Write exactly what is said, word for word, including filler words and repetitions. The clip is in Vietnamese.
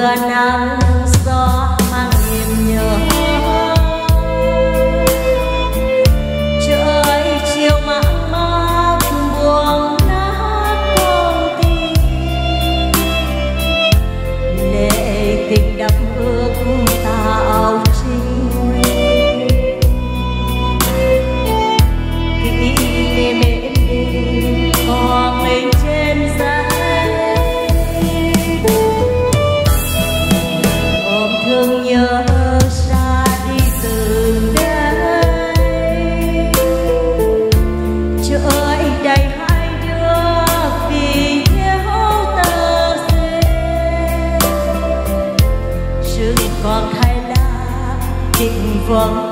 mưa nắng gió mang niềm nhớ. Trời chiều mãn mang buông nát con tim, lệ tình đắm ước tạo trinh nguyên. Kỷ niệm êm đềm còn lên trên giấy, ôm thương nhớ ra đi từ đây. Trời đầy hai đứa vì nhau tơ dê, rừng còn khai lá tình vắng.